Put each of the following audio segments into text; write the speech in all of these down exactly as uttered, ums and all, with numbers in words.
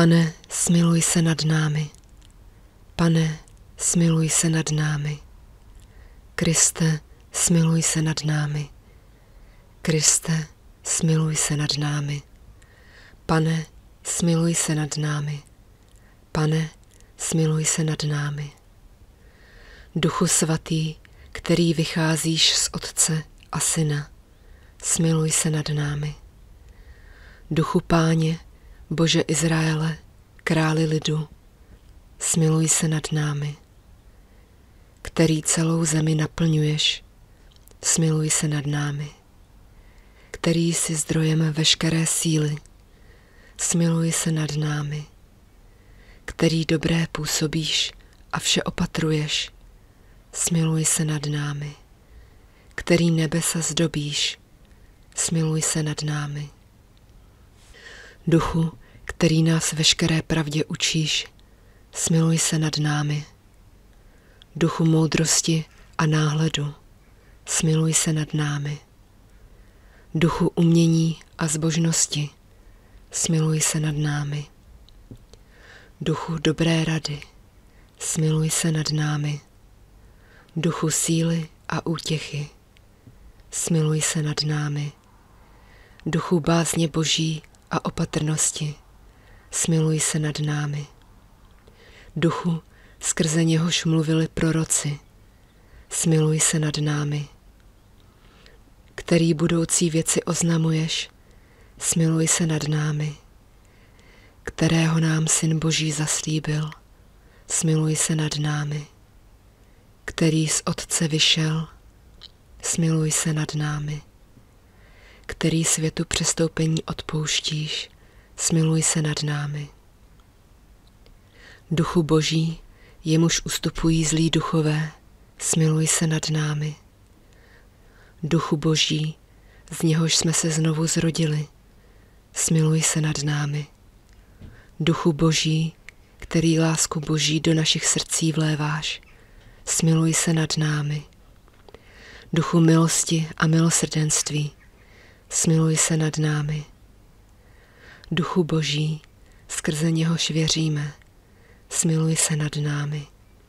Pane, smiluj se nad námi. Pane, smiluj se nad námi. Kriste, smiluj se nad námi. Kriste, smiluj se nad námi. Pane, smiluj se nad námi. Pane, smiluj se nad námi. Duchu svatý, který vycházíš z Otce a Syna, smiluj se nad námi. Duchu Páně, Bože Izraele, králi lidu, smiluj se nad námi. Který celou zemi naplňuješ, smiluj se nad námi. Který jsi zdrojem veškeré síly, smiluj se nad námi. Který dobré působíš a vše opatruješ, smiluj se nad námi. Který nebesa zdobíš, smiluj se nad námi. Duchu, který nás veškeré pravdě učíš, smiluj se nad námi. Duchu moudrosti a náhledu, smiluj se nad námi. Duchu umění a zbožnosti, smiluj se nad námi. Duchu dobré rady, smiluj se nad námi. Duchu síly a útěchy, smiluj se nad námi. Duchu bázně Boží a opatrnosti, smiluj se nad námi. Duchu, skrze něhož mluvili proroci, smiluj se nad námi. Který budoucí věci oznamuješ, smiluj se nad námi. Kterého nám Syn Boží zaslíbil, smiluj se nad námi. Který z Otce vyšel, smiluj se nad námi. Který světu přestoupení odpouštíš, smiluj se nad námi. Duchu Boží, jemuž ustupují zlí duchové, smiluj se nad námi. Duchu Boží, z něhož jsme se znovu zrodili, smiluj se nad námi. Duchu Boží, který lásku Boží do našich srdcí vléváš, smiluj se nad námi. Duchu milosti a milosrdenství, smiluj se nad námi. Duchu Boží, skrze něhož věříme, smiluj se nad námi.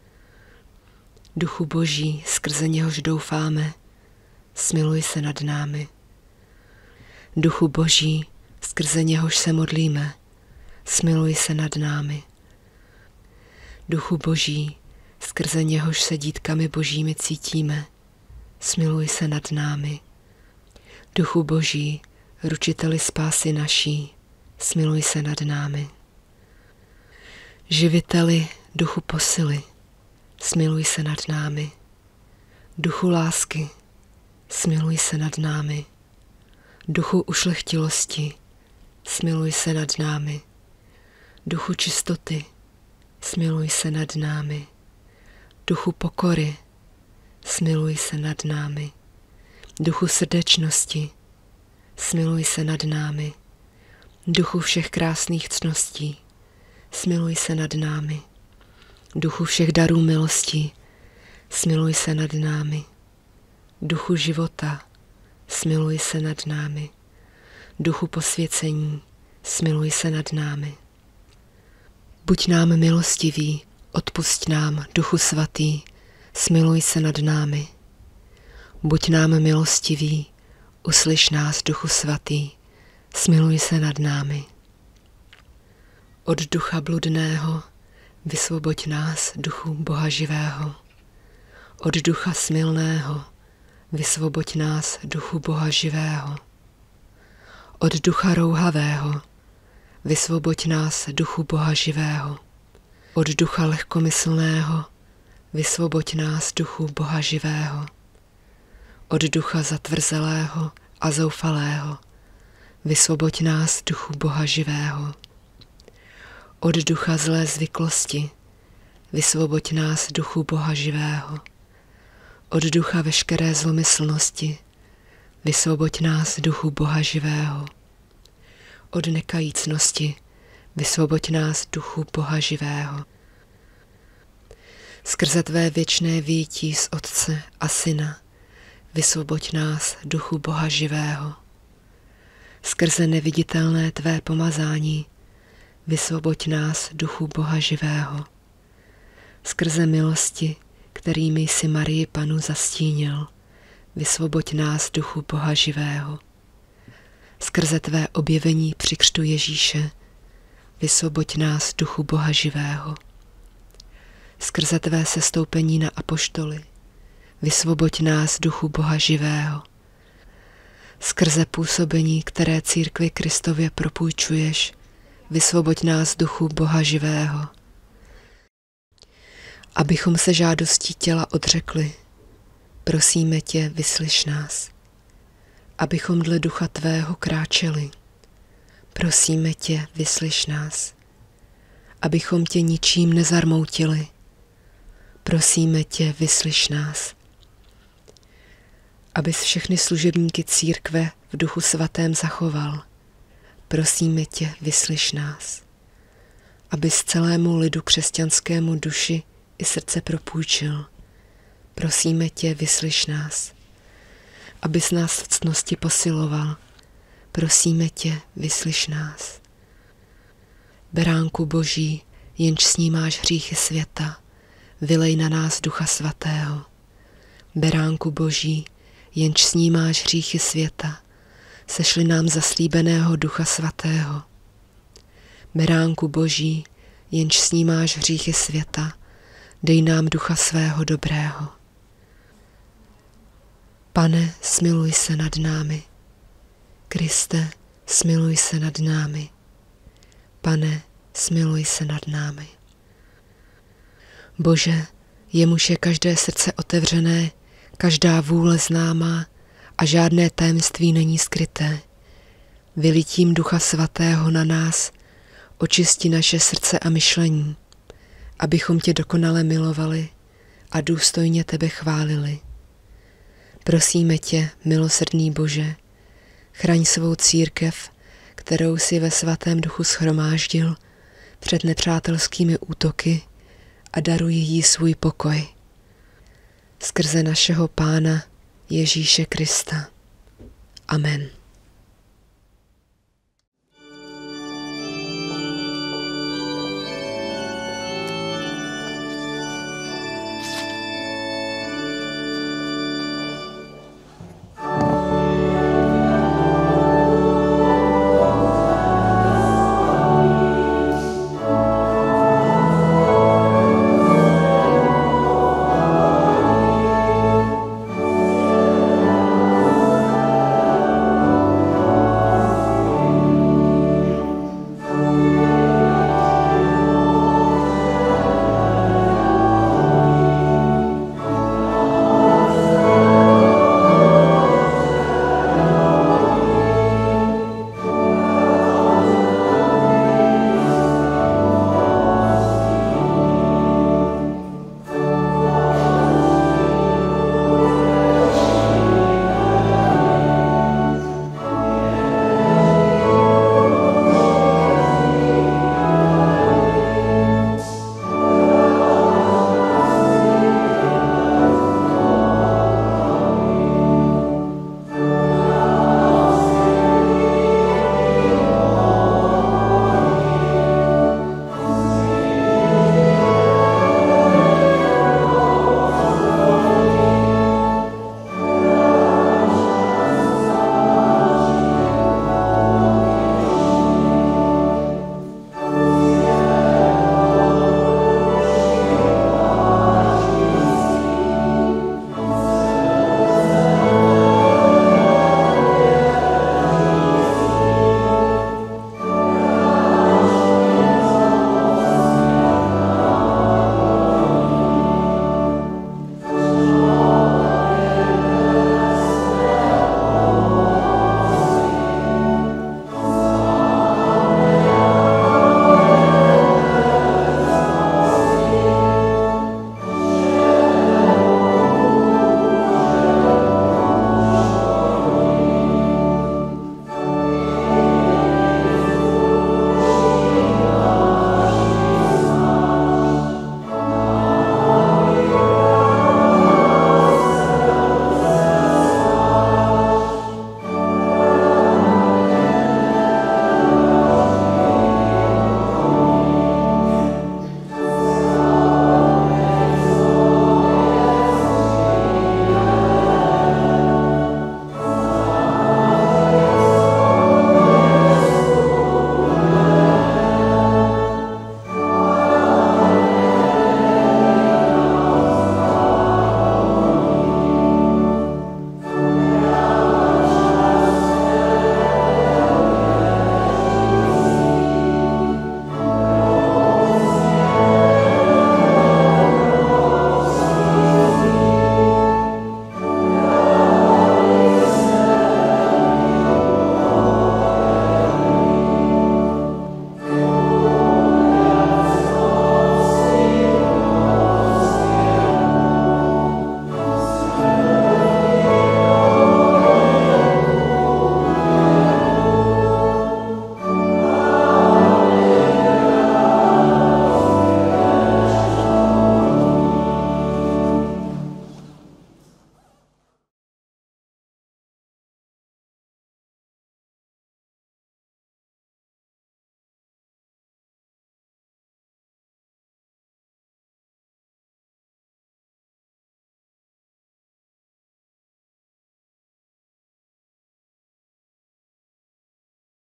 Duchu Boží, skrze něhož doufáme, smiluj se nad námi. Duchu Boží, skrze něhož se modlíme, smiluj se nad námi. Duchu Boží, skrze něhož se dítkami Božími cítíme, smiluj se nad námi. Duchu Boží, ručiteli spásy naší, smiluj se nad námi. Živiteli, duchu posily, smiluj se nad námi. Duchu lásky, smiluj se nad námi. Duchu ušlechtilosti, smiluj se nad námi. Duchu čistoty, smiluj se nad námi. Duchu pokory, smiluj se nad námi. Duchu srdečnosti, smiluj se nad námi. Duchu všech krásných ctností, smiluj se nad námi. Duchu všech darů milosti, smiluj se nad námi. Duchu života, smiluj se nad námi. Duchu posvěcení, smiluj se nad námi. Buď nám milostivý, odpusť nám, Duchu svatý, smiluj se nad námi. Buď nám milostivý, uslyš nás, Duchu svatý, smiluj se nad námi. Od ducha bludného vysvoboď nás, Duchu Boha živého. Od ducha smilného vysvoboď nás, Duchu Boha živého. Od ducha rouhavého vysvoboď nás, Duchu Boha živého. Od ducha lehkomyslného vysvoboď nás, Duchu Boha živého. Od ducha zatvrzelého a zoufalého vysvoboď nás, Duchu Boha živého. Od ducha zlé zvyklosti vysvoboď nás, Duchu Boha živého. Od ducha veškeré zlomyslnosti vysvoboď nás, Duchu Boha živého. Od nekajícnosti vysvoboď nás, Duchu Boha živého. Skrze tvé věčné vyjití z Otce a Syna vysvoboď nás, Duchu Boha živého. Skrze neviditelné tvé pomazání vysvoboď nás, Duchu Boha živého. Skrze milosti, kterými jsi Marii Panu zastínil, vysvoboď nás, Duchu Boha živého. Skrze tvé objevení při křtu Ježíše, vysvoboď nás, Duchu Boha živého. Skrze tvé sestoupení na apoštoly, vysvoboď nás, Duchu Boha živého. Skrze působení, které církvi Kristově propůjčuješ, vysvoboď nás, Duchu Boha živého. Abychom se žádostí těla odřekli, prosíme tě, vyslyš nás. Abychom dle ducha tvého kráčeli, prosíme tě, vyslyš nás. Abychom tě ničím nezarmoutili, prosíme tě, vyslyš nás. Abys všechny služebníky církve v Duchu Svatém zachoval, prosíme tě, vyslyš nás. Abys celému lidu křesťanskému duši i srdce propůjčil, prosíme tě, vyslyš nás. Abys nás v ctnosti posiloval, prosíme tě, vyslyš nás. Beránku Boží, jenž snímáš hříchy světa, vylej na nás Ducha Svatého. Beránku Boží, jenž snímáš hříchy světa, sešli nám zaslíbeného Ducha Svatého. Beránku Boží, jenž snímáš hříchy světa, dej nám Ducha svého dobrého. Pane, smiluj se nad námi. Kriste, smiluj se nad námi. Pane, smiluj se nad námi. Bože, jemuž je každé srdce otevřené, každá vůle známá a žádné tajemství není skryté. Vylitím Ducha Svatého na nás očisti naše srdce a myšlení, abychom tě dokonale milovali a důstojně tebe chválili. Prosíme tě, milosrdný Bože, chraň svou církev, kterou si ve svatém duchu shromáždil před nepřátelskými útoky a daruj jí svůj pokoj. Skrze našeho Pána Ježíše Krista. Amen.